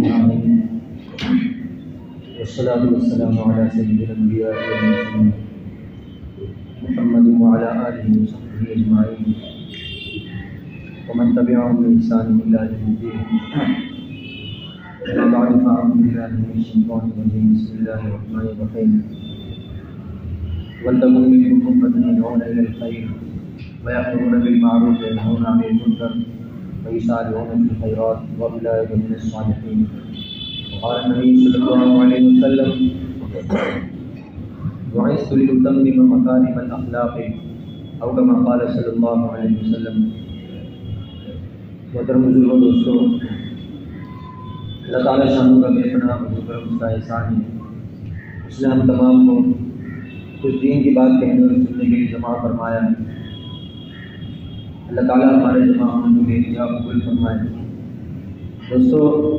العالمين والصلاة والسلام على سيد الأنبياء والمرسلين محمد وعلى آله وصحبه أجمعين ومن تبعهم بإحسان إلى يوم الدين. أما بعد فأعوذ بالله من الشيطان الرجيم. بسم الله الرحمن الرحيم. وَلْتَكُن مِّنكُمْ أُمَّةٌ يَدْعُونَ إِلَى الْخَيْرِ وَيَأْمُرُونَ بِالْمَعْرُوفِ وَيَنْهَوْنَ عَنِ الْمُنكَرِ وَيُسَارِعُونَ فِي الْخَيْرَاتِ وَأُولَٰئِكَ مِنَ الصَّالِحِينَ. وقال النبي صلى الله عليه وسلم: بعثت لأتمم مكارم الأخلاق أو كما قال صلی اللہ علیہ وسلم. محترم بزرگوں، دوستوں، اللہ تعالیٰ شانوں کا بے پناہ کرم اس کا احسان ہے. اس نے ہم تمام کو کچھ دین کی بات کہنے اور سننے کے لیے جمع فرمایا ہے. اللہ تعالیٰ ہمارے جمع ہونے کے لیے قبول فرمائے. دوستو،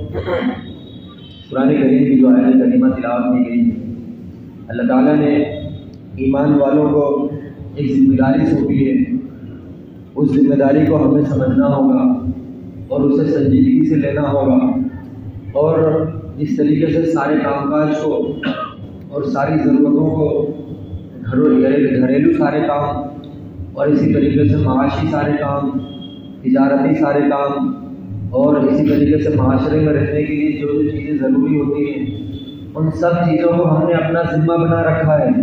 قرآن کریم کی جو آیت کریمہ تلاوت کی گئی ہے، اللہ تعالیٰ نے ایمان والوں کو ایک ذمہ داری سونپی ہے. اس ذمہ داری کو ہمیں سمجھنا ہوگا اور اسے سنجیدگی سے لینا ہوگا، اور جس طریقے سے سارے کام کاج کو اور ساری ضرورتوں کو، گھریلو سارے کام اور اسی طریقے سے معاشی سارے کام، تجارتی سارے کام، اور اسی طریقے سے معاشرے میں رہنے کے لیے جو جو چیزیں ضروری ہوتی ہیں، ان سب چیزوں کو ہم نے اپنا ذمہ بنا رکھا ہے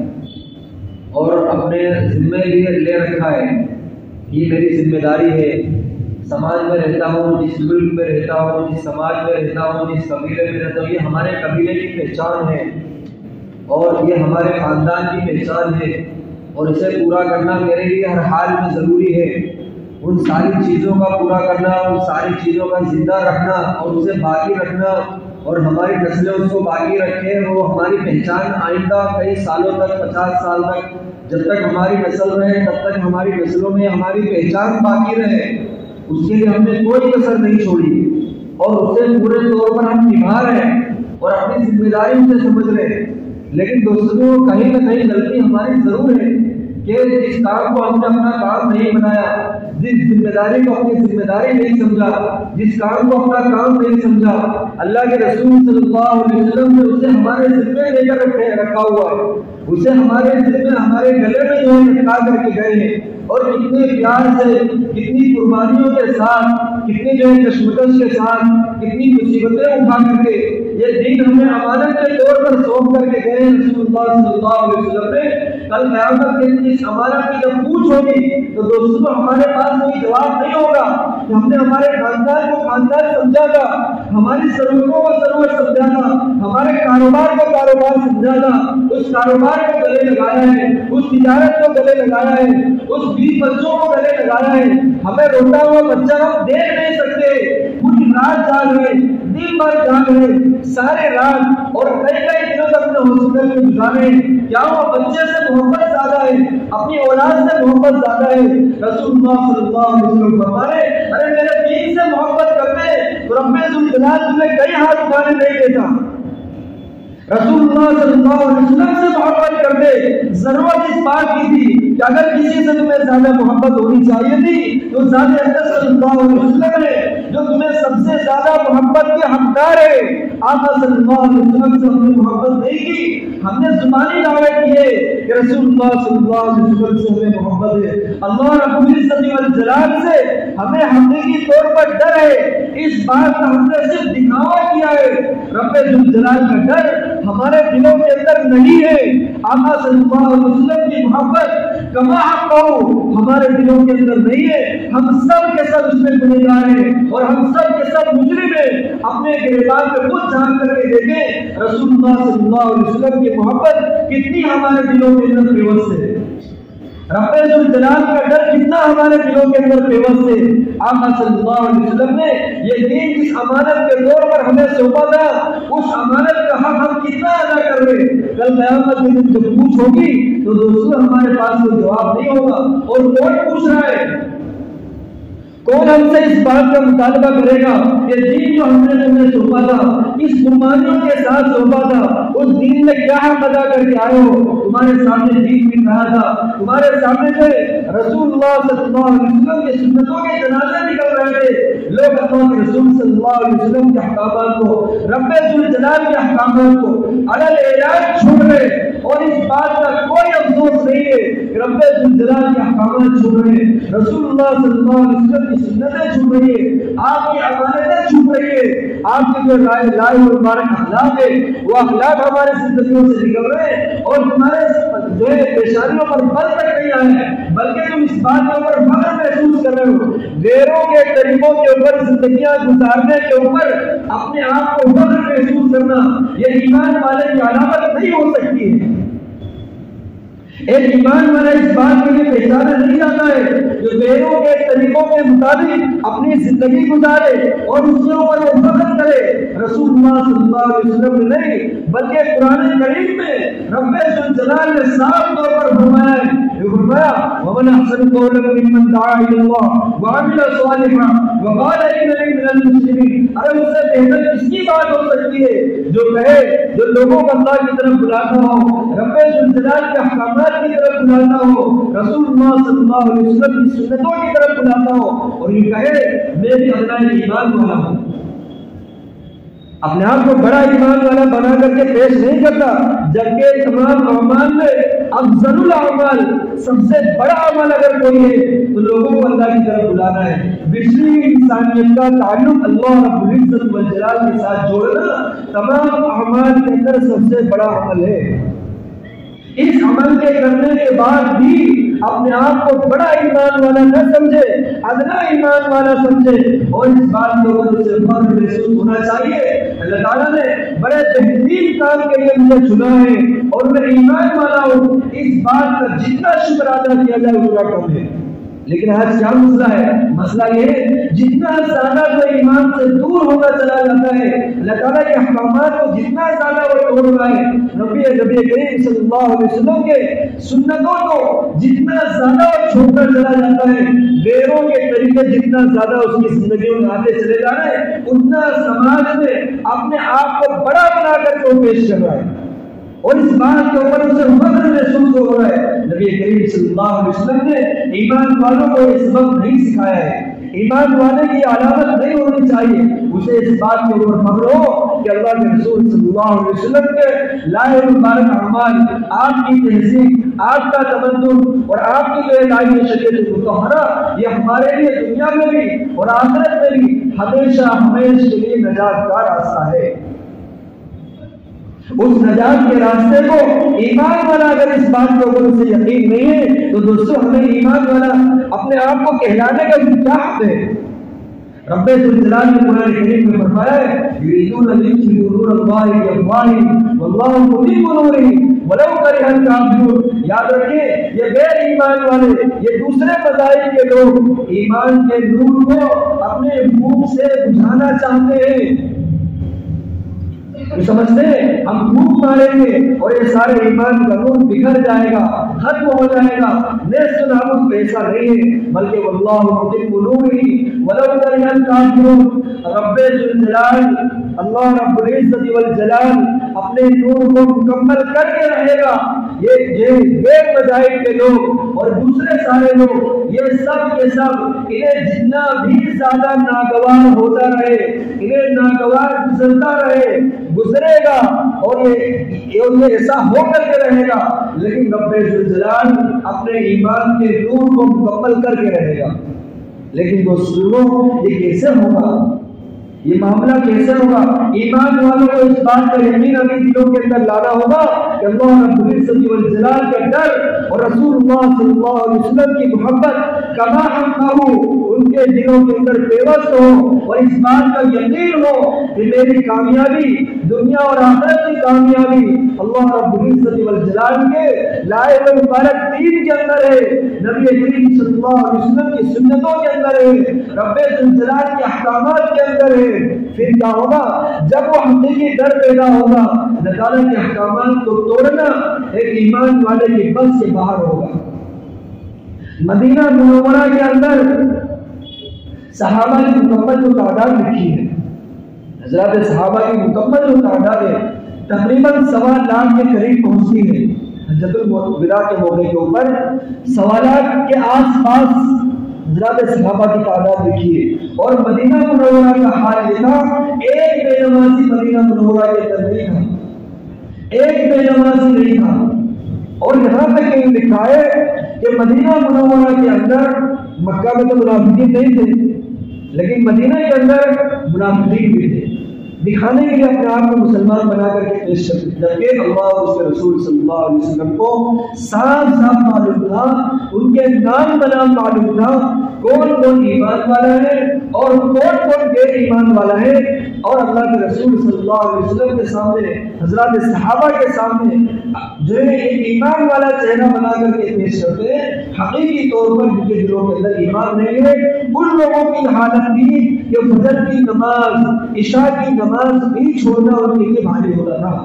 اور اپنے ذمے لیے لے رکھا ہے. یہ میری ذمہ داری ہے. سماج میں رہتا ہوں، جس ملک میں رہتا ہوں، جس سماج میں رہتا ہوں، جس قبیلے میں رہتا ہوں، یہ ہمارے قبیلے کی پہچان ہے اور یہ ہمارے خاندان کی پہچان ہے، اور اسے پورا کرنا میرے لیے ہر حال میں ضروری ہے. ان ساری چیزوں کا پورا کرنا، ان ساری چیزوں کا زندہ رکھنا اور اسے باقی رکھنا، اور ہماری نسلیں اس کو باقی رکھیں، وہ ہماری پہچان آئندہ کئی سالوں تک، 50 سال تک، جب تک ہماری نسل رہے تب تک ہماری نسلوں میں ہماری پہچان باقی رہے. اس کے لیے ہم نے کوئی کسر نہیں چھوڑی اور اسے پورے طور پر ہم نبھا رہے ہیں اور اپنی ذمہ داری اسے سمجھ رہے ہیں. لیکن دوستوں، کہیں نہ کہیں غلطی ہماری ضرور ہے کہ جس کام کو ہم نے اپنا کام نہیں بنایا، جس ذمہ داری کو اپنی ذمہ داری نہیں سمجھا، جس کام کو اپنا کام نہیں سمجھا، اللہ کے رسول صلی اللہ علیہ وسلم نے اسے ہمارے ذمے لے کر رکھا ہوا ہے. اسے ہمارے ذمے، ہمارے گلے میں جو ہے لٹکا کر کے گئے ہیں، اور کتنے پیار سے، کتنی قربانیوں کے ساتھ، کتنی جو ہے کشمکش کے ساتھ، کتنی مصیبتیں اٹھا کر کے یہ دین ہمیں امانت کے طور پر سونپ کر کے گئے ہیں رسول اللہ صلی اللہ علیہ وسلم نے. کل قیامت کے دن اس امانت کی جب پوچھ ہوگی تو دوستوں ہمارے پاس کوئی جواب نہیں ہوگا کہ ہم نے ہمارے خاندان کو خاندان سمجھا تھا، ہماری ضرورتوں کو ضرورت سمجھا تھا، ہمارے کاروبار کو کاروبار سمجھا تھا، اس کاروبار کو گلے لگایا ہے، اس تجارت کو گلے لگایا ہے، اس 20 بچوں کو گلے لگایا ہے. ہمیں روتا ہوا بچہ ہم دیکھ نہیں سکتے، پوری رات جاگ رہے، دن بھر جاگ رہے، سارے رات اور کئی دنوں تک اپنے ہاسپٹل میں گزارے. کیا وہ بچے سے محبت زیادہ ہے، اپنی اولاد سے محبت زیادہ ہے؟ رسول اللہ صلی اللہ علیہ وسلم فرمانے: ارے میرے دین سے محبت کرتے تو رب ذوالجلال تمہیں کئی ہاتھ اٹھانے نہیں دیتا. رسول اللہ صلی اللہ علیہ وسلم سے محبت کرتے. ضرورت اس بات کی تھی کہ اگر کسی سے تمہیں زیادہ محبت ہونی چاہیے تھی تو ذات اقدس صلی اللہ علیہ وسلم نے، جو تمہیں سب سے زیادہ محبت کے حقدار ہے، آقا صلی اللہ علیہ وسلم سے ہم نے محبت نہیں کی. ہم نے زبانی دعوے کیے کہ رسول اللہ صلی اللہ علیہ وسلم سے ہمیں محبت ہے. اللہ رب العزت والجلال سے ہمیں حقیقی طور پر ڈر ہے. اس بات کا ہم نے صرف دکھاوا کیا ہے. رب الجلال کا ڈر ہمارے دلوں کے اندر نہیں ہے. آقا صلی اللہ علیہ وسلم کی محبت کما حق ہمارے دلوں کے اندر نہیں ہے. ہم سب کے سب اس میں گنہگار ہیں اور ہم سب کے سب مجرم ہیں. اپنے گریبان پہ خود جھانک کر کے دیکھیں رسول اللہ صلی اللہ علیہ وسلم کی محبت کتنی ہمارے دلوں کے اندر پیوست ہے. رب ذوالجلال کا ڈر کتنا ہمارے دلوں کے اندر پیوست ہے. آقا صلی اللہ علیہ وسلم نے یہ دین جس امانت کے طور پر ہمیں سونپا تھا، اس امانت کا حق ہم کتنا ادا کر رہے. کل قیامت میں جب پوچھ ہوگی تو دوستوں ہمارے پاس کوئی جواب نہیں ہوگا. اور کون پوچھ رہا ہے؟ کون ہم سے اس بات کا مطالبہ کرے گا کہ دین جو ہم نے تمہیں سونپا تھا، کس قربانیوں کے ساتھ سونپا تھا، اس دین میں کیا حق ادا کر کے آئے ہو. تمہارے سامنے دین مل رہا تھا، تمہارے سامنے سے رسول اللہ صلی اللہ علیہ وسلم کی سنتوں کے جنازے نکل رہے تھے. لوگ اللہ کے رسول صلی اللہ علیہ وسلم کے احکامات کو، رب ذوالجلال کے احکامات کو علی الاعلان چھوڑ رہے، اور اس بات کا کوئی افسوس نہیں ہے کہ رب ذوالجلال کے احکامات چھوڑ رہے، رسول اللہ صلی اللہ علیہ وسلم کی سنتیں چھوڑ رہی ہے، آپ کی امانتیں چھوڑ رہی ہے، آپ کے جو لائے مبارک اخلاق ہے وہ اخلاق ہمارے زندگیوں سے نکل رہے ہیں، اور تمہارے جو ہے پیشانیوں پر بل تک نہیں آئے ہیں، بلکہ تم اس بات کے اوپر فخر محسوس کر رہے ہو. غیروں کے طریقوں کے اوپر زندگیاں گزارنے کے اوپر اپنے آپ کو فخر محسوس کرنا یہ ایمان والے کی علامت نہیں ہو سکتی ہے. ایک ایمان والا اس بات کے لیے پہچانا نہیں جاتا ہے جو غیروں کے طریقوں کے مطابق اپنی زندگی گزارے اور اس کے اوپر وہ فخر کرے. رسول اللہ صلی اللہ علیہ وسلم نے نہیں بلکہ قرآن کریم میں رب ذوالجلال نے صاف طور پر فرمایا ہے، وَمَنْ أَحْسَنُ قَوْلًا مِّمَّنْ دَعَا إِلَى اللَّهِ وَعَمِلَ صَالِحًا وَقَالَ إِنَّنِي مِنَ الْمُسْلِمِينَ. ارے اس سے بہتر کس کی بات ہو سکتی ہے جو کہے، جو لوگوں کو اللہ کی طرف بلاتا ہو، رب ذوالجلال کے احکامات کی طرف بلاتا ہو، رسول اللہ صلی اللہ علیہ وسلم کی سنتوں کی طرف بلاتا ہو، اور یہ کہے میں بھی اپنا ایمان والا ہوں. اپنے آپ کو بڑا ایمان والا بنا کر کے پیش نہیں کرتا، جبکہ تمام اعمال میں افضل الاعمال، سب سے بڑا عمل اگر کوئی ہے تو لوگوں کو اللہ کی طرف بلانا ہے. بشری انسانیت کا تعلق اللہ رب العزت والجلال کے ساتھ جوڑنا تمام اعمال کے اندر سب سے بڑا عمل ہے. اس عمل کے کرنے کے بعد بھی اپنے آپ کو بڑا ایمان والا نہ سمجھے، ادنا ایمان والا سمجھے، اور اس بات کے اوپر اسے فخر محسوس ہونا چاہیے. اللہ تعالیٰ نے بڑے بہترین کام کے لیے مجھے چنا ہے اور میں ایمان والا ہوں، اس بات کا جتنا شکر ادا کیا جائے اتنا کم ہے. لیکن آج کیا مسئلہ ہے؟ مسئلہ یہ ہے جتنا زیادہ کوئی ایمان سے دور ہوتا چلا جاتا ہے، اللہ تعالیٰ کے احکامات کو جتنا زیادہ وہ توڑ رہا ہے، نبی کریم صلی اللہ علیہ وسلم کے سنتوں کو جتنا زیادہ وہ چھوڑتا چلا جاتا ہے، غیروں کے طریقے جتنا زیادہ اس کی زندگیوں میں آتے چلے جا رہے ہیں، اتنا سماج میں اپنے آپ کو بڑا بنا کر کے پیش کر رہا ہے، اور اس بات کے اوپر اسے فخر محسوس ہو رہا ہے. نبی کریم صلی اللہ علیہ وسلم نے ایمان والوں کو یہ سبق نہیں سکھایا ہے. ایمان والے کی علامت نہیں ہونی چاہیے اسے اس بات کے اوپر فخر ہو کہ اللہ کے رسول صلی اللہ علیہ وسلم کے لائے مبارک اعمال، آپ کی تہذیب، آپ کا تمدن اور آپ کی جو لائی شریعت مطہرہ یہ ہمارے لیے دنیا میں بھی اور آخرت میں بھی ہمیشہ ہمیشہ کے لیے نجات کا راستہ ہے. اس نجات کے راستے کو ایمان والا اگر اس بات کے اوپر اسے یقین نہیں ہے تو دوستو ہمیں ایمان والا اپنے آپ کو کہلانے کا کیا حق ہے؟ رب ذوالجلال نے قرآن کریم میں فرمایا ہے یریدون لیطفئوا نور اللہ بافواہہم واللہ متم نورہ ولو کرہ الکافرون. یاد رکھیں یہ غیر ایمان والے، یہ دوسرے مذاہب کے لوگ ایمان کے نور کو اپنے منہ سے بجھانا چاہتے ہیں. سمجھتے ہیں ہم دھوپ ماریں گے اور یہ سارے ایمان کا نور بکھر جائے گا، ختم ہو جائے گا. نیست و نابود ایسا نہیں ہے، بلکہ واللہ متم نورہ ولو کرہ الکافرون. رب ذوالجلال اللہ رب العزت والجلال اپنے نور کو مکمل کر کے رہے گا. یہ غیر مذاہب کے لوگ اور دوسرے سارے لوگ یہ سب کے سب انہیں جتنا بھی زیادہ ناگوار ہوتا رہے، انہیں ناگوار گزرتا رہے، گزرے گا اور یہ ایسا ہو کر کے رہے گا، لیکن رب ذوالجلال اپنے ایمان کے نور کو مکمل کر کے رہے گا. لیکن دوستوں یہ کیسے ہوگا؟ یہ معاملہ کیسے ہوگا؟ ایمان والوں کو اس بات کا یقین اپنے دلوں کے اندر لانا ہوگا کہ اللہ رب العزت والجلال کا ڈر اور رسول اللہ صلی اللہ علیہ وسلم کی محبت کما حقہ ان کے دلوں کے اندر پیوست ہو، اور اس بات کا یقین ہو کہ میری کامیابی دنیا اور آخرت کی کامیابی اللہ رب العزت والجلال کے لائے ہوئے مبارک دین کے اندر ہے، نبی کریم صلی اللہ علیہ وسلم کی سنتوں کے اندر ہے، رب ذوالجلال کے احکامات کے اندر ہے. پھر کیا ہوگا؟ جب وہ حقیقی ڈر پیدا ہوگا، اللہ تعالیٰ کے احکامات کو توڑنا ایک ایمان والے کی بس سے باہر ہوگا. مدینہ منورہ کے اندر صحابہ کی مکمل جو تعداد لکھی ہے، حضرات صحابہ کی مکمل جو تعداد ہے تقریباً 1.25 لاکھ کے قریب پہنچتی ہے. حجۃ الوداع کے موقع کے اوپر 1.25 لاکھ کے آس پاس حضرات صحابہ کی تعداد دیکھیے. اور مدینہ منورہ کا حال یہ تھا ایک بے نمازی مدینہ منورہ کے اندر نہیں تھا, ایک بے نمازی نہیں تھا. اور یہاں تک یہ لکھا ہے کہ مدینہ منورہ کے اندر, مکہ میں تو منافقین نہیں تھے لیکن مدینہ کے اندر منافقین بھی تھے, دکھانے کے لیے اپنے آپ کو مسلمان بنا کر کے پیش کرتے, جبکہ اللہ اور اس کے رسول صلی اللہ علیہ وسلم کو صاف صاف معلوم تھا, ان کے نام بنام معلوم تھا کون کون ایمان والا ہے اور کون کون غیر ایمان والا ہے. اور اللہ کے رسول صلی اللہ علیہ وسلم کے سامنے, حضرات صحابہ کے سامنے جو ہے ایک ایمان والا چہرہ بنا کر کے پیش کرتے ہیں. حقیقی طور پر جن کے دلوں کے اندر ایمان نہیں ہے ان لوگوں کی حالت تھی کہ فجر کی نماز, عشاء کی نماز بھی چھوڑنا ان کے لیے بھاری ہوتا تھا.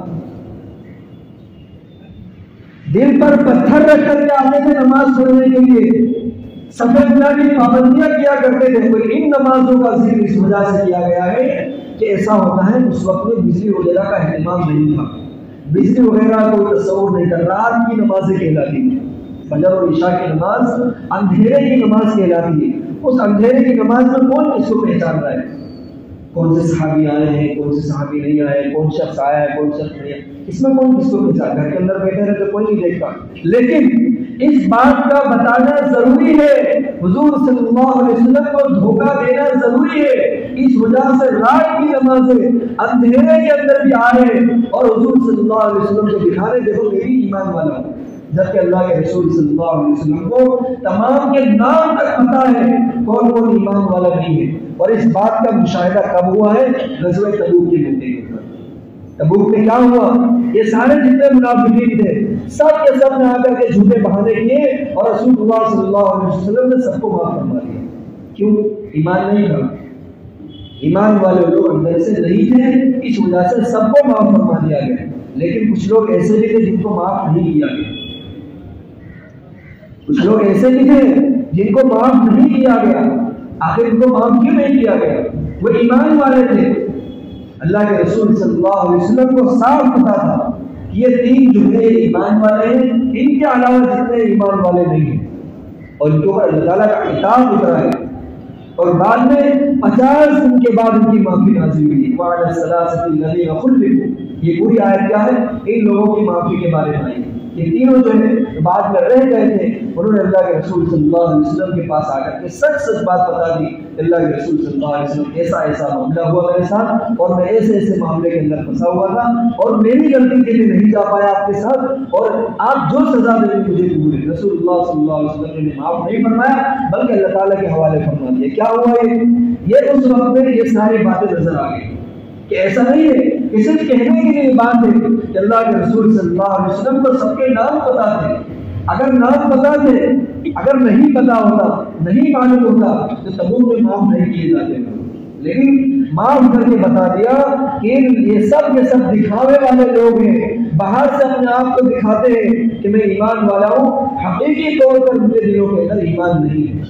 دل پر پتھر رکھ کر کے آتے تھے نماز پڑھنے کے لیے, سفید گناہ کی پابندیاں کیا کرتے تھے. ان نمازوں کا ذکر اس وجہ سے کیا گیا ہے کہ ایسا ہوتا ہے اس وقت میں بجلی وغیرہ کا اہتمام نہیں تھا, بجلی وغیرہ کو تصور نہیں کر, رات کی نمازیں کہلاتی ہیں. فجر اور عشاء کی نماز اندھیرے کی نماز کہلاتی ہے. اس اندھیرے کی نماز میں کون کس کو پہچان رہا ہے, کون سے صحابی آئے ہیں, کون سے صحابی نہیں آئے, کون شخص آیا ہے, کون شخص نہیں آیا, اس میں کون کس کو پہچان. گھر کے اندر بیٹھے رہے تو کوئی نہیں دیکھتا, لیکن اس بات کا بتانا ضروری ہے, حضور صلی اللہ علیہ وسلم کو دھوکہ دینا ضروری ہے. اس وجہ سے رات کی نمازیں اندھیرے کے اندر بھی آ رہے اور حضور صلی اللہ علیہ وسلم کو دکھانے دیکھو میری ایمان والا ہوں, جبکہ اللہ کے رسول صلی اللہ علیہ وسلم کو تمام کے نام تک پتہ ہے کون کون ایمان والا نہیں ہے. اور اس بات کا مشاہدہ کب ہوا ہے؟ غزوہ تبوک کے موقع کے اوپر. تبوک میں کیا ہوا, یہ سارے جتنے منافقین تھے سب کے سب نے آ کر کے جھوٹے بہانے کیے اور رسول اللہ صلی اللہ علیہ وسلم نے سب کو معاف فرما دیا. کیوں؟ ایمان نہیں تھا, ایمان والے لوگ اندر سے نہیں تھے, اس وجہ سے سب کو معاف فرما دیا گیا. لیکن کچھ لوگ ایسے بھی تھے جن کو معاف نہیں کیا گیا, کچھ لوگ ایسے بھی تھے جن کو معاف نہیں کیا گیا. آخر ان کو معاف کیوں نہیں کیا گیا؟ وہ ایمان والے تھے. اللہ کے رسول صلی اللہ علیہ وسلم کو صاف پتا تھا کہ یہ 3 جملے ایمان والے ہیں, ان کے علاوہ جتنے ایمان والے نہیں ہیں, اور ان کے اوپر اللہ تعالیٰ کا عتاب اترا ہے. اور بعد میں 50 دن کے بعد ان کی معافی نازل ہوئی. وعلى الثلاثة الذين خلفوا, یہ پوری آیت کیا ہے؟ ان لوگوں کی معافی کے بارے میں آئی. یہ تینوں جو ہے بعد میں رہ گئے تھے, انہوں نے اللہ کے رسول صلی اللہ علیہ وسلم کے پاس آ کر کے سچ بات بتا دی. اللہ کے رسول صلی اللہ علیہ وسلم ایسا ایسا معاملہ ہوا میرے ساتھ, اور میں ایسے معاملے کے اندر پھنسا ہوا تھا, اور میری غلطی کے لیے نہیں جا پایا آپ کے ساتھ, اور آپ جو سزا دیں مجھے قبول ہے. رسول اللہ صلی اللہ علیہ وسلم نے معاف نہیں فرمایا بلکہ اللہ تعالیٰ کے حوالے فرما دیا. کیا ہوا یہ اس وقت میں یہ ساری باتیں نظر آ گئی کہ ایسا نہیں ہے کہ صرف کہنے کے لیے بات ہے کہ اللہ کے رسول صلی اللہ علیہ وسلم کو سب کے نام پتا تھے. اگر نام پتا تھے, اگر نہیں پتا ہوتا, نہیں معلوم ہوتا تو تبوک میں معاف نہیں کیے جاتے, لیکن معاف کر کے بتا دیا کہ یہ سب کے سب دکھاوے والے لوگ ہیں, باہر سے اپنے آپ کو دکھاتے ہیں کہ میں ایمان والا ہوں, حقیقی طور پر ان کے دلوں کے اندر ایمان نہیں ہے.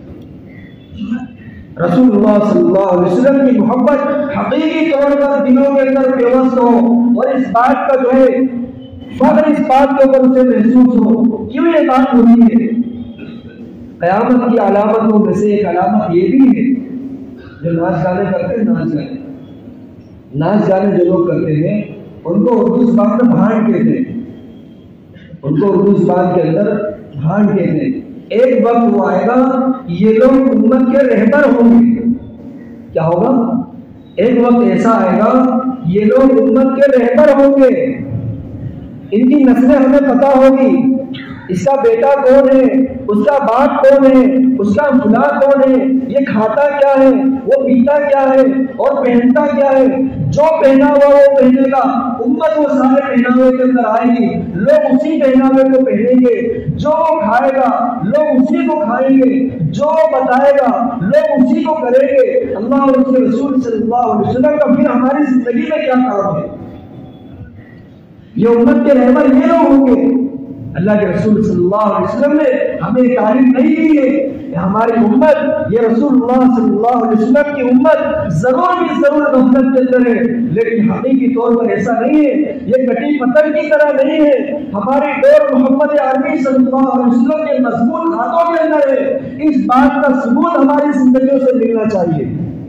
رسول اللہ صلی اللہ علیہ وسلم کی محبت حقیقی طور پر دلوں کے اندر پیوست ہو, اور اس بات کا جو ہے فخر اس بات کے اوپر اسے محسوس ہو. کیوں یہ بات ہوتی ہے؟ قیامت کی علامتوں میں سے ایک علامت یہ بھی ہے, جو ناچ گانے کرتے ہیں, ناچ گانے جو لوگ کرتے ہیں ان کو اردو زبان میں بھانڈ کہتے ہیں, ان کو اردو زبان کے اندر بھانڈ کہتے ہیں. ایک وقت وہ آئے گا یہ لوگ امت کے رہبر ہوں گے. کیا ہوگا؟ ایک وقت ایسا آئے گا یہ لوگ امت کے رہبر ہوں گے, ان کی نسلیں ہمیں پتہ ہوگی, اس کا بیٹا کون ہے, اس کا باپ کون ہے, اس کا فلاں کون ہے, یہ کھاتا کیا ہے, وہ پیتا کیا ہے, اور پہنتا کیا ہے. جو پہنا ہوا وہ پہنے گا, امت وہ سارے پہناوے کے اندر آئے گی, لوگ اسی پہناوے کو پہنیں گے. جو وہ کھائے گا لوگ اسی کو کھائیں گے, جو وہ بتائے گا لوگ اسی کو کریں گے. اللہ اور اس کے رسول صلی اللہ علیہ وسلم کا پھر ہماری زندگی میں کیا کام ہے؟ یہ امت کے رہبر یہ لوگ ہوں گے. اللہ کے رسول صلی اللہ علیہ وسلم نے ہمیں تعلیم نہیں دی ہے کہ ہماری امت یہ رسول اللہ صلی اللہ علیہ وسلم کی امت ضرور بھی ضرور غفلت کے اندر ہے، لیکن حقیقی طور پر ایسا نہیں ہے، یہ کٹی پتنگ کی طرح نہیں ہے۔ ہماری ڈور محمد عربی صلی اللہ علیہ وسلم کے مضبوط ہاتھوں کے اندر ہے۔ اس بات کا ثبوت ہماری زندگیوں سے ملنا چاہیے،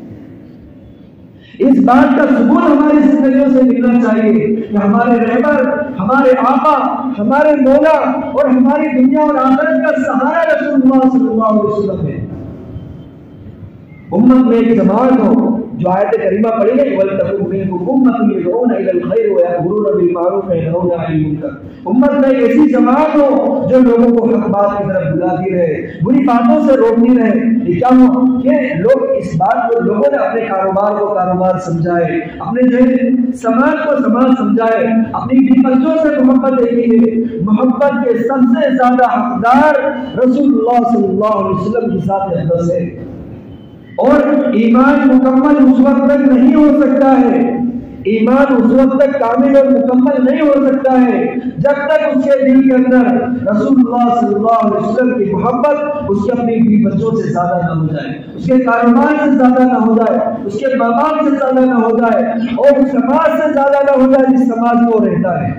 اس بات کا ثبوت ہماری زندگیوں سے ملنا چاہیے کہ ہمارے رہبر، ہمارے آقا، ہمارے مولا اور ہماری دنیا اور آخرت کا سہارا رسول اللہ صلی اللہ علیہ وسلم ہے۔ امت میں ایک جماعت ہو جو آیت کریمہ پڑھی گئی وَلْتَكُن مِنْكُمْ أُمَّةٌ يَدْعُونَ إِلَى الْخَيْرِ وَيَأْمُرُونَ بِالْمَعْرُوفِ وَيَنْهَوْنَ عَنِ الْمُنكَرِ۔ امت میں ایک ایسی جماعت ہو جو لوگوں کو حق بات کی طرف بلاتی رہے، بری باتوں سے روکتی رہے۔ یہ کیا ہو کہ لوگ اس بات کو لوگوں نے اپنے کاروبار کو کاروبار سمجھائے، اپنے جو ہے سماج کو سماج سمجھائے، اپنی بیوی بچوں سے محبت دیکھی ہے۔ محبت کے سب سے زیادہ حقدار رسول اللہ صلی اللہ علیہ وسلم کی ذات اقدس ہے، اور ایمان مکمل اس وقت تک نہیں ہو سکتا ہے، ایمان اس وقت تک کامل اور مکمل نہیں ہو سکتا ہے جب تک اس کے دل کے اندر رسول اللہ صلی اللہ علیہ وسلم کی محبت اس کے اپنی بیوی بچوں سے زیادہ نہ ہو جائے، اس کے کاروبار سے زیادہ نہ ہو جائے، اس کے ماں باپ سے زیادہ نہ ہو جائے، اور اس سماج سے زیادہ نہ ہو جائے جس سماج میں وہ رہتا ہے۔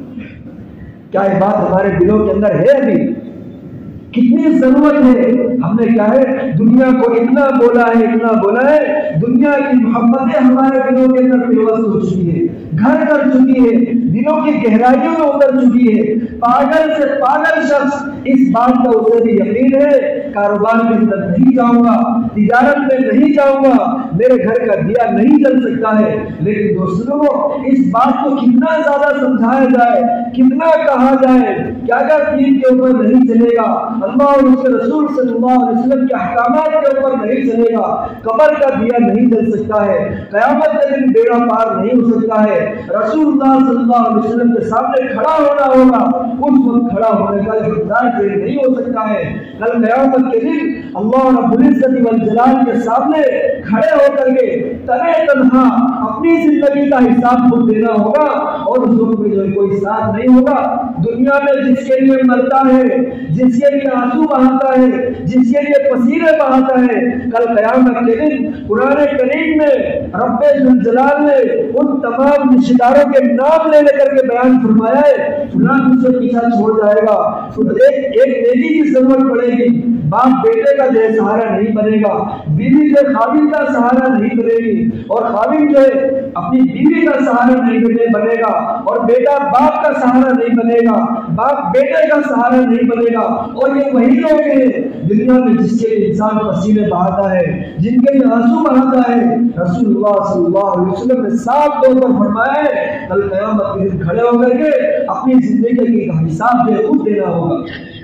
کیا یہ بات ہمارے دلوں کے اندر ہے؟ ابھی کتنی ضرورت ہے؟ ہم نے کیا ہے دنیا کو اتنا بولا ہے، اتنا بولا ہے، دنیا کی محبتیں ہمارے دلوں کے اندر پیوست ہو چکی ہے، گھر کر چکی ہے، دلوں کی گہرائیوں میں اتر چکی ہے۔ پاگل سے پاگل شخص اس بات کا اسے بھی یقین ہے کاروبار کے اندر نہیں جاؤں گا، تجارت میں نہیں جاؤں گا، میرے گھر کا دیا نہیں جل سکتا ہے، لیکن دوستوں اس بات کو کتنا زیادہ سمجھایا جائے، کتنا کہا جائے کہ اگر دین کے اوپر نہیں چلے گا، اللہ اور اس کے رسول صلی اللہ علیہ وسلم کے احکامات کے اوپر نہیں چلے گا، قبر کا دیا نہیں جل سکتا ہے، قیامت کے دن بیڑا پار نہیں ہو سکتا ہے، رسول اللہ صلی اللہ علیہ وسلم کے سامنے کھڑا ہونا ہوگا، اس وقت کھڑا ہونے کا حقدار نہیں ہو سکتا ہے۔ کل قیامت کے دن اللہ رب العزت والجلال کے سامنے کھڑے ہو کر کے تنہا تنہا اپنی زندگی کا حساب خود دینا ہوگا، اور اس وقت میں جو کوئی ساتھ نہیں ہوگا۔ دنیا میں جس کے لیے مرتا ہے، جس کے لیے آنسو بہاتا ہے، جس کے لیے پسینے بہاتا ہے، کل قیامت کے دن قرآن کریم میں رب ذوالجلال نے ان تمام رشتہ داروں کے نام لے کر کے بیان فرمایا ہے، فلاں تجھ سے پیچھا چھوڑ جائے گا، ایک نیکی کی ضرورت پڑے گی، باپ بیٹے کا جو ہے سہارا نہیں بنے گا، بیوی جو خاوند کا سہارا نہیں بنے گی، اور خاوند جو ہے اپنی بیوی کا سہارا نہیں بنے گا، اور بیٹا باپ کا سہارا نہیں بنے گا، باپ بیٹے کا سہارا نہیں بنے گا۔ اور یہ وہی لوگ ہیں دنیا میں جس کے لیے انسان پسینے بہاتا ہے، جن کے لیے آنسو بہاتا ہے۔ رسول اللہ صلی اللہ علیہ وسلم نے صاف طور پر فرمایا ہے کل قیامت کے دن کھڑے ہو کر کے اپنی زندگی کا حساب جو ہے خود دینا ہوگا۔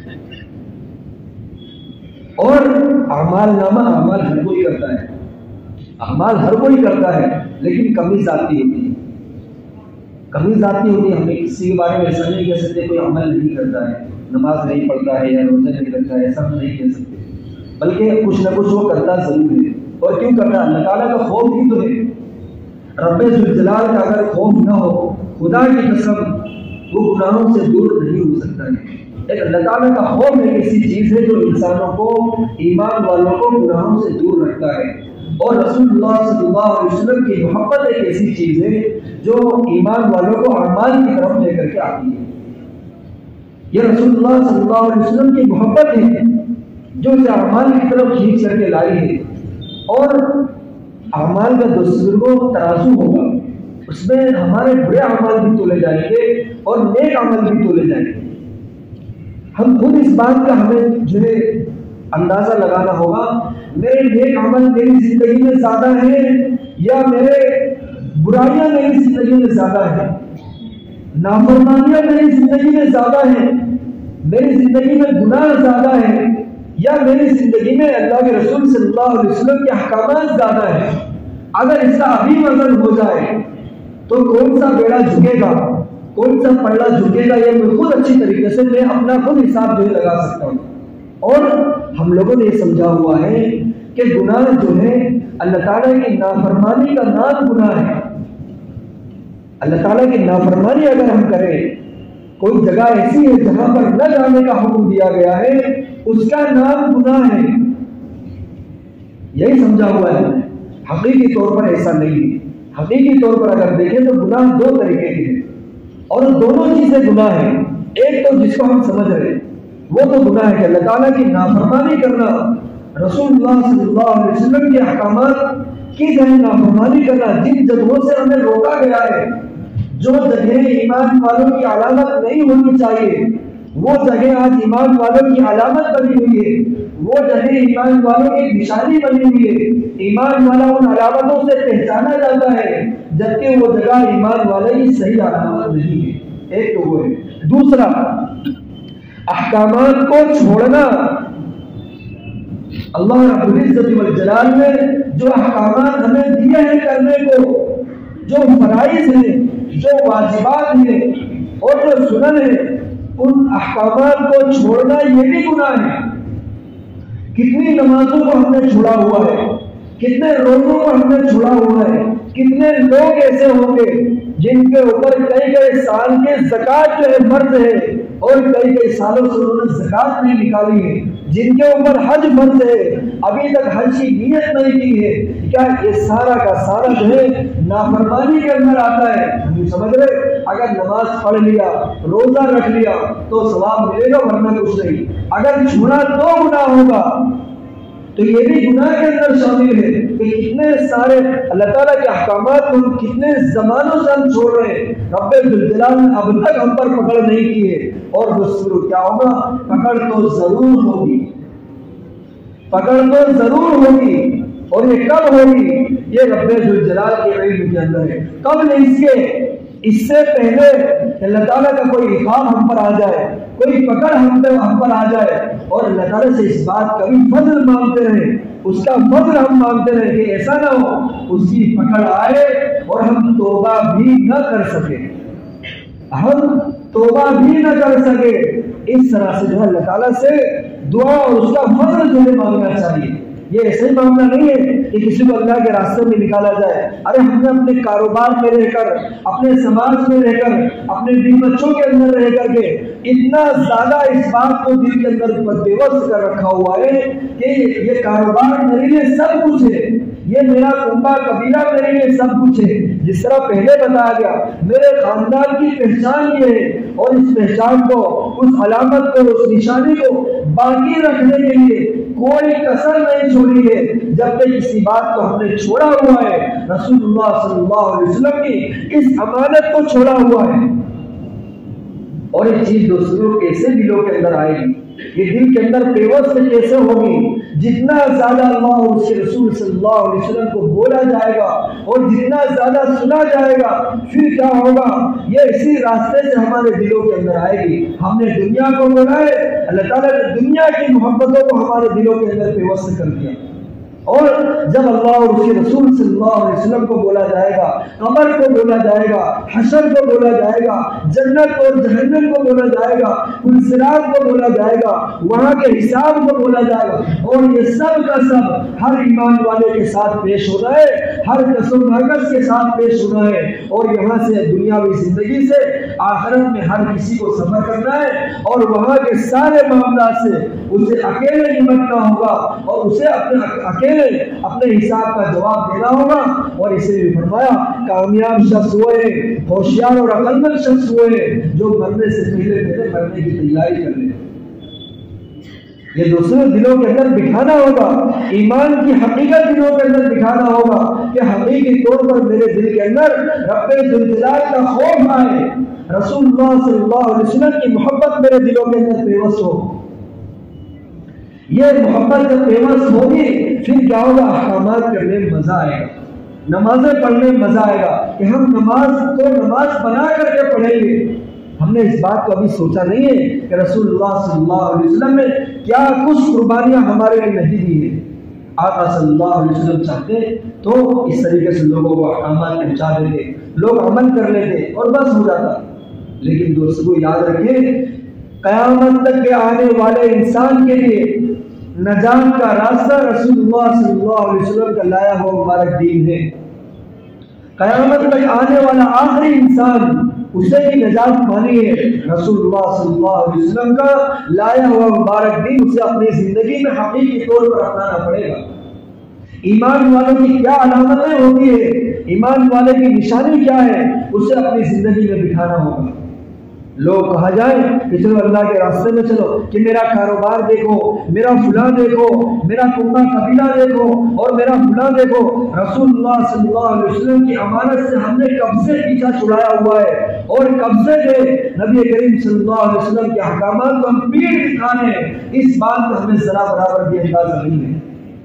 اور اعمال نامہ اعمال ہر کوئی کرتا ہے، اعمال ہر کوئی کرتا ہے، لیکن کمی ذاتی ہوتی ہے، کمی ذاتی ہوتی ہے۔ ہمیں کسی کے بارے میں ایسا نہیں کہہ سکتے کوئی عمل نہیں کرتا ہے، نماز نہیں پڑھتا ہے یا روزہ نہیں رکھتا ہے، ایسا ہم نہیں کہہ سکتے، بلکہ کچھ نہ کچھ وہ کرتا ضرور ہے۔ اور کیوں کرتا ہے؟ اللہ تعالیٰ کا خوف ہی تو ہے۔ رب ذوالجلال کا اگر خوف نہ ہو، خدا کی قسم وہ گناہوں سے دور نہیں ہو سکتا ہے۔ ایک اللہ تعالیٰ کا خوف ایک ایسی چیز ہے جو انسانوں کو، ایمان والوں کو گناہوں سے دور رکھتا ہے، اور رسول اللہ صلی اللہ علیہ وسلم کی محبت ایک ایسی چیز ہے جو ایمان والوں کو اعمال کی طرف لے کر کے آتی ہے۔ یہ رسول اللہ صلی اللہ علیہ وسلم کی محبت ہے جو اسے اعمال کی طرف کھینچ کر کے لائی ہے، اور اعمال کا دوستوں ترازو ہوگا، اس میں ہمارے برے اعمال بھی تولے جائیں گے اور نیک عمل بھی تولے جائیں گے۔ ہم خود اس بات کا ہمیں جو ہے اندازہ لگانا ہوگا، میرے نیک عمل میری زندگی میں زیادہ ہے یا میرے برائیاں میری زندگی میں زیادہ ہے، نافرمانیاں میری زندگی میں زیادہ ہیں، میری زندگی میں گناہ زیادہ ہے، یا میری زندگی میں اللہ کے رسول صلی اللہ علیہ وسلم کے احکامات زیادہ ہیں۔ اگر اس کا ابھی وزن ہو جائے تو کون سا بیڑا جھکے گا، کون سا پلڑا جھکے گا، یہ میں خود اچھی طریقے سے میں اپنا خود حساب جو ہے لگا سکتا ہوں۔ اور ہم لوگوں نے یہ سمجھا ہوا ہے کہ گناہ جو ہے اللہ تعالیٰ کی نافرمانی کا نام گناہ ہے۔ اللہ تعالیٰ کی نافرمانی اگر ہم کریں کوئی جگہ ایسی ہے جہاں پر نہ جانے کا حکم دیا گیا ہے، اس کا نام گناہ ہے، یہی سمجھا ہوا ہے۔ حقیقی طور پر ایسا نہیں ہے۔ حقیقی طور پر اگر دیکھیں تو گناہ دو طریقے کے ہیں، اور دونوں چیزیں گناہ ہیں۔ ایک تو جس کو ہم سمجھ رہے ہیں وہ تو گناہ ہے کہ اللہ تعالیٰ کی نافرمانی کرنا، رسول اللہ صلی اللہ علیہ وسلم کے احکامات کی نافرمانی کرنا، جن جگہوں سے ہمیں روکا گیا ہے، جو جگہیں ایمان والوں کی علامت نہیں ہونی چاہیے، وہ جگہ آج ایمان والوں کی علامت بنی ہوئی ہے، وہ جگہ ایمان والوں کی نشانی بنی ہوئی ہے۔ ایمان والا ان علامتوں سے پہچانا جاتا ہے، جبکہ وہ جگہ ایمان والے کی صحیح علامت نہیں ہے۔ ایک تو وہ ہے۔ دوسرا، احکامات کو چھوڑنا۔ اللہ رب العزت والجلال نے جو احکامات ہمیں دیے ہیں کرنے کو، جو فرائض ہیں، جو واجبات ہیں اور جو سنن ہیں، ان احکامات کو چھوڑنا یہ بھی گناہ ہے۔ کتنی نمازوں کو ہم نے چھوڑا ہوا ہے، کتنے روزوں کو ہم نے چھوڑا ہوا ہے، کتنے لوگ ایسے ہوں گے جن کے اوپر کئی کئی سال کے زکوٰۃ جو ہے فرض ہے، اور کئی کئی سالوں سے انہوں نے زکوٰۃ نہیں نکالی ہے، جن کے اوپر حج فرض ہے، ابھی تک حج کی نیت نہیں کی ہے۔ کیا یہ سارا کا سارا جو ہے نافرمانی کے اندر آتا ہے؟ ہم سمجھ رہے اگر نماز پڑھ لیا، روزہ رکھ لیا تو ثواب ملے گا، ورنہ کچھ نہیں۔ اگر چھوڑا تو گناہ ہوگا، تو یہ بھی گناہ کے اندر شامل ہے کہ کتنے سارے اللہ تعالیٰ کے احکامات کو کتنے زمانوں سے ہم چھوڑ رہے ہیں۔ رب الجلال نے اب تک ہم پر پکڑ نہیں کی ہے، اور دوسروں کیا ہوگا؟ پکڑ تو ضرور ہوگی، پکڑ تو ضرور ہوگی، اور یہ کب ہوگی؟ یہ رب الجلال کے علم کے اندر ہے۔ قبل اس سے پہلے اللہ تعالیٰ کا کوئی عقاب ہم پر آ جائے، کوئی پکڑ ہم پر آ جائے، اور اللہ تعالیٰ سے اس بات کا بھی فضل مانگتے رہے، اس کا فضل ہم مانگتے رہے کہ ایسا نہ ہو اس کی پکڑ آئے اور ہم توبہ بھی نہ کر سکے، ہم توبہ بھی نہ کر سکے۔ اس طرح سے جو ہے اللہ تعالیٰ سے دعا اور اس کا فضل جو ہے مانگنا چاہیے۔ یہ ایسا ہی معاملہ نہیں ہے کہ کسی کو اللہ کے راستے میں نکالا جائے۔ ارے ہم نے اپنے کاروبار میں رہ کر، اپنے سماج میں رہ کر، اپنے بیوی بچوں کے اندر رہ کر کے اتنا زیادہ اس بات کو دل کے اندر بے بس کر رکھا ہوا ہے کہ یہ کاروبار میرے لیے سب کچھ ہے، یہ میرا کنبہ قبیلہ میرے لیے سب کچھ ہے۔ جس طرح پہلے بتایا گیا، میرے خاندان کی پہچان یہ ہے، اور اس پہچان کو، اس علامت کو، اس نشانی کو باقی رکھنے کے لیے کوئی کسر نہیں چھوڑی ہے۔ جب تک کسی بات کو ہم نے چھوڑا ہوا ہے، رسول اللہ صلی اللہ علیہ وسلم کی اس امانت کو چھوڑا ہوا ہے، اور یہ چیز دوسروں کیسے دلوں کے اندر آئے گی، یہ دل کے اندر پیوست کیسے ہوگی؟ جتنا زیادہ اللہ اور اس کے رسول صلی اللہ علیہ وسلم کو بولا جائے گا اور جتنا زیادہ سنا جائے گا، پھر کیا ہوگا؟ یہ اسی راستے سے ہمارے دلوں کے اندر آئے گی۔ ہم نے دنیا کو بولا ہے، اللہ تعالیٰ نے دنیا کی محبتوں کو ہمارے دلوں کے اندر پیوست کر دیا، اور جب اللہ اور اس کے رسول صلی اللہ علیہ وسلم کو بولا جائے گا، قبر کو بولا جائے گا، حشر کو بولا جائے گا، جنت اور جہنم کو بولا جائے گا، صراط کو بولا جائے گا، وہاں کے حساب کو بولا جائے گا، اور یہ سب کا سب ہر ایمان والے کے ساتھ پیش ہونا ہے، ہر قسم ناقص کے ساتھ پیش ہونا ہے، اور یہاں سے دنیاوی زندگی سے آخرت میں ہر کسی کو سفر کرنا ہے، اور وہاں کے سارے معاملات سے اسے اکیلے نمٹنا ہوگا، اور اسے اکیلے اپنے حساب کا جواب دینا ہوگا۔ اور اسے بھی فرمایا، کامیاب شخص ہوئے، ہوشیار اور عقل مند شخص ہوئے جو مرنے سے پہلے مرنے کی تیاری کر لے۔ یہ دوسرے دلوں کے اندر بٹھانا ہوگا، ایمان کی حقیقت دلوں کے اندر بٹھانا ہوگا کہ حقیقی طور پر میرے دل کے اندر رب ذوالجلال کا خوف آئے، رسول اللہ صلی اللہ علیہ وسلم کی محبت میرے دلوں کے اندر پیوست ہو۔ یہ محبت جب پیوست ہوگی، پھر کیا ہوگا؟ احکامات کرنے میں مزہ آئے گا، نمازیں پڑھنے میں مزہ آئے گا کہ ہم نماز کو نماز بنا کر کے پڑھیں گے۔ ہم نے اس بات کو ابھی سوچا نہیں ہے کہ رسول اللہ صلی اللہ علیہ وسلم نے کیا کچھ قربانیاں ہمارے لیے نہیں دی ہیں۔ آقا صلی اللہ علیہ وسلم چاہتے تو اس طریقے سے لوگوں کو احکامات پہنچا دیتے، لوگ عمل کر لیتے اور بس ہو جاتا۔ لیکن دوستوں یاد رکھیں، قیامت تک کے آنے والے انسان کے لیے نجات کا راستہ رسول اللہ صلی اللہ علیہ وسلم کا لایا ہوا مبارک دین ہے۔ قیامت تک آنے والا آخری انسان اسے بھی نجات پانی ہے۔ رسول اللہ صلی اللہ علیہ وسلم کا لایا ہوا مبارک دین اسے اپنی زندگی میں حقیقی طور پر اپنانا پڑے گا۔ ایمان والوں کی کیا علامتیں ہوتی ہے، ایمان والے کی نشانی کیا ہے، اسے اپنی زندگی میں بٹھانا ہوگا۔ لوگ کہا جائے کہ چلو اللہ کے راستے میں چلو، کہ میرا کاروبار دیکھو، میرا فلاں دیکھو، میرا کنبہ قبیلہ دیکھو اور میرا فلاں دیکھو۔ رسول اللہ صلی اللہ علیہ وسلم کی امانت سے ہم نے کب سے پیچھا چھڑایا ہوا ہے اور کب سے نبی کریم صلی اللہ علیہ وسلم کے احکامات کو ہم پیٹ دکھانے ہیں، اس بات کا ہمیں ذرا برابر بھی اندازہ نہیں ہے۔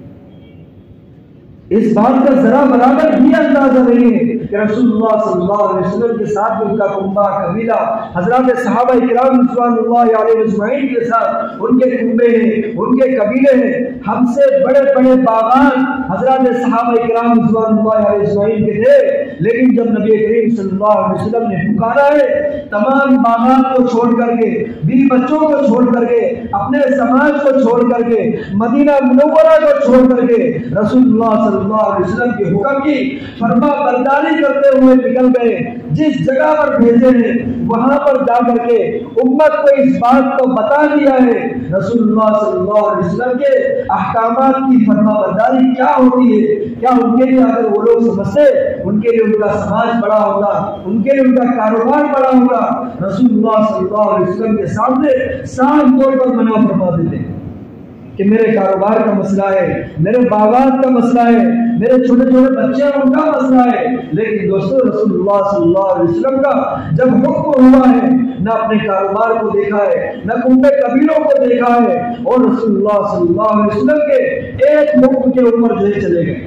اس بات کا ذرا برابر بھی اندازہ نہیں ہے کہ رسول اللہ صلی اللہ علیہ وسلم کے ساتھ ان کا کنبہ قبیلہ، حضرات صحابہ کرام رضوان اللہ علیہ اجمعین کے ساتھ ان کے کنبے ہیں، ان کے قبیلے ہیں، ہم سے بڑے بڑے باغات حضرات صحابہ کرام رضوان اللہ علیہ اجمعین کے تھے، لیکن جب نبی کریم صلی اللہ علیہ وسلم نے پکارا ہے، تمام باغات کو چھوڑ کر کے، بیوی بچوں کو چھوڑ کر کے، اپنے سماج کو چھوڑ کر کے، مدینہ منورہ کو چھوڑ کر کے رسول اللہ صلی اللہ علیہ وسلم کے حکم کی فرما برداری کرتے ہوئے نکل گئے۔ جس جگہ پر بھیجے ہیں وہاں پر جا کر کے امت کو اس بات کو بتا دیا ہے رسول اللہ صلی اللہ علیہ وسلم کے احکامات کی فرما برداری کیا ہوتی ہے۔ کیا ان کے لیے اگر وہ لوگ سمجھتے ان کے لیے ان کا سماج بڑا ہوگا، ان کے لیے ان کا کاروبار بڑا ہوگا، رسول اللہ صلی اللہ علیہ وسلم کے سامنے صاف طور پر منع فرما دیتے کہ میرے کاروبار کا مسئلہ ہے، میرے باغات کا مسئلہ ہے، میرے چھوٹے چھوٹے بچے ان کا مسئلہ ہے۔ لیکن دوستو رسول اللہ صلی اللہ علیہ وسلم کا جب حکم ہوا ہے، نہ اپنے کاروبار کو دیکھا ہے، نہ کنبے قبیلوں کو دیکھا ہے، اور رسول اللہ صلی اللہ علیہ وسلم کے ایک حکم کے اوپر جو چلے گئے۔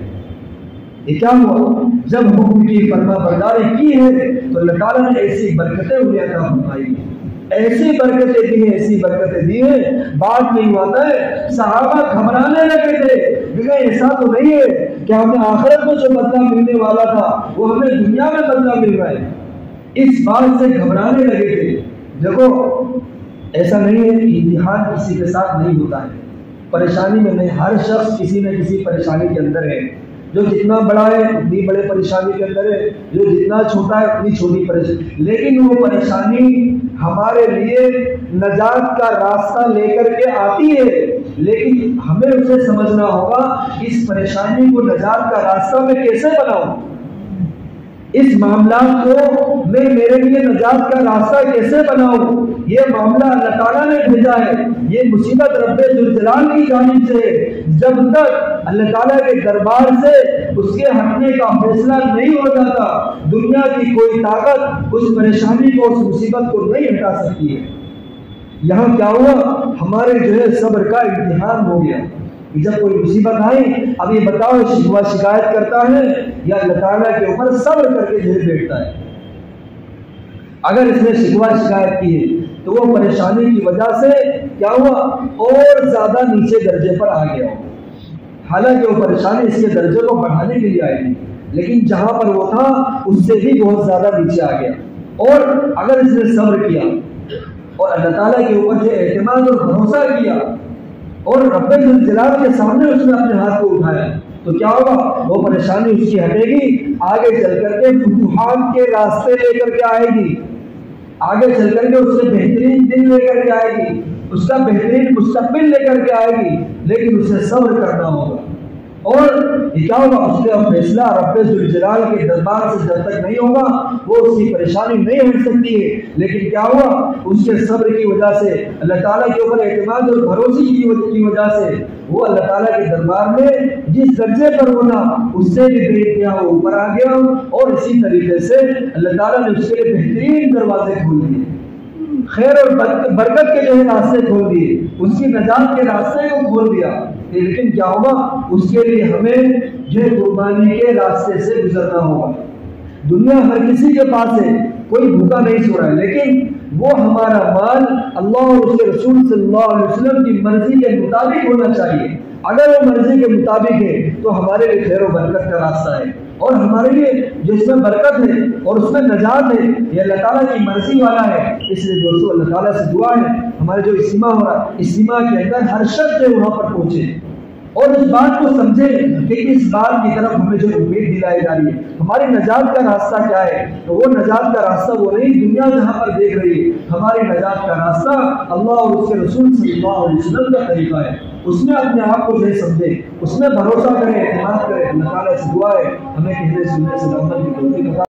یہ کیا ہوا؟ جب حکم کی فرما برداری کی ہے تو اللہ تعالیٰ نے ایسی برکتیں انہیں عطا فرمائی، ایسی برکتیں دی ہیں، ایسی برکتیں دی ہیں، بات نہیں آتا ہے صحابہ گھبرانے لگے تھے کہ ایسا تو نہیں ہے کہ ہمیں آخرت میں جو بدلہ ملنے والا تھا وہ ہمیں دنیا میں بدلہ مل رہا ہے، اس بات سے گھبرانے لگے تھے۔ دیکھو ایسا نہیں ہے کہ امتحان کسی کے ساتھ نہیں ہوتا ہے، پریشانی میں نہیں، ہر شخص کسی نہ کسی پریشانی کے اندر ہے، جو جتنا بڑا ہے اتنی بڑے پریشانی کے اندر ہے، جو جتنا چھوٹا ہے اتنی چھوٹی پریشانی، لیکن وہ پریشانی ہمارے لیے نجات کا راستہ لے کر کے آتی ہے، لیکن ہمیں اسے سمجھنا ہوگا اس پریشانی کو نجات کا راستہ میں کیسے بناؤں، اس معاملات کو میں میرے لیے نجات کا راستہ کیسے بناؤں۔ یہ معاملہ اللہ تعالیٰ نے بھیجا ہے، یہ مصیبت رب ذوالجلال کی جانب سے ہے، جب تک اللہ تعالیٰ کے دربار سے اس کے ہٹنے کا فیصلہ نہیں ہو جاتا دنیا کی کوئی طاقت اس پریشانی کو، اس مصیبت کو نہیں ہٹا سکتی ہے۔ یہاں کیا ہوا؟ ہمارے جو ہے صبر کا امتحان ہو گیا۔ جب کوئی مصیبت آئی، اب یہ بتاؤ شکوہ شکایت کرتا ہے یا اللہ تعالیٰ کے اوپر صبر کر کے جو بیٹھتا ہے؟ اگر اس نے شکوہ شکایت کی ہے تو وہ پریشانی کی وجہ سے کیا ہوا؟ اور زیادہ نیچے درجے پر آ گیا، حالانکہ وہ پریشانی اس کے درجے کو بڑھانے کے لیے آئی تھی، لیکن جہاں پر وہ تھا اس سے بھی بہت زیادہ نیچے آ گیا۔ اور اگر اس نے صبر کیا اور اللہ تعالیٰ کے اوپر جو اعتماد اور بھروسہ کیا اور رب ذوالجلال کے سامنے اس نے اپنے ہاتھ کو اٹھایا تو کیا ہوگا؟ وہ پریشانی اس کی ہٹے گی، آگے چل کر کے فتوحات کے راستے لے کر کے آئے گی، آگے چل کر کے اس سے بہترین دن لے کر کے آئے گی، اس کا بہترین مستقبل لے کر کے آئے گی، لیکن اسے صبر کرنا ہوگا۔ اور یہ کیا ہوگا؟ اس کا فیصلہ رب ذوالجلال کے دربار سے جب تک نہیں ہوگا وہ اس کی پریشانی نہیں ہٹ سکتی ہے، لیکن کیا ہوا؟ اس کے صبر کی وجہ سے، اللہ تعالیٰ کے اوپر اعتماد اور بھروسے کی وجہ سے وہ اللہ تعالیٰ کے دربار میں جس درجے پر ہونا اس سے بھی بے انتہا وہ اوپر آ گیا، اور اسی طریقے سے اللہ تعالیٰ نے اس کے لیے بہترین دروازے کھول دیے، خیر اور برکت کے جو ہے راستے کھول دیے، اس کی نجات کے راستے کو کھول دیا۔ لیکن کیا ہوگا؟ اس کے لیے ہمیں جو قربانی کے راستے سے گزرنا ہوگا۔ دنیا ہر کسی کے پاس ہے، کوئی بھوکا نہیں سو رہا ہے، لیکن وہ ہمارا مال اللہ اور اس کے رسول صلی اللہ علیہ وسلم کی مرضی کے مطابق ہونا چاہیے۔ اگر وہ مرضی کے مطابق ہے تو ہمارے لیے خیر و برکت کا راستہ ہے، اور ہمارے لیے جس میں برکت ہے اور اس میں نجات ہے یہ اللہ تعالیٰ کی مرضی والا ہے۔ اس لیے دوستو اللہ تعالیٰ سے دعا ہے ہمارے جو اجتماع ہو رہا ہے، اجتماع کے اندر ہر شخص جو وہاں پر پہنچے، اور اس بات کو سمجھیں کہ اس بات کی طرف ہمیں جو امید دلائی جا رہی ہے، ہماری نجات کا راستہ کیا ہے؟ تو وہ نجات کا راستہ وہ نہیں دنیا جہاں پر دیکھ رہی ہے، ہماری نجات کا راستہ اللہ اور اس کے رسول صلی اللہ علیہ وسلم کا طریقہ ہے۔ اس میں اپنے آپ کو نہیں سمجھے، اس میں بھروسہ کریں، اعتماد کریں۔ اللہ تعالیٰ سے دعا ہے ہمیں کہنے سننے سے عمل کی توفیق عطا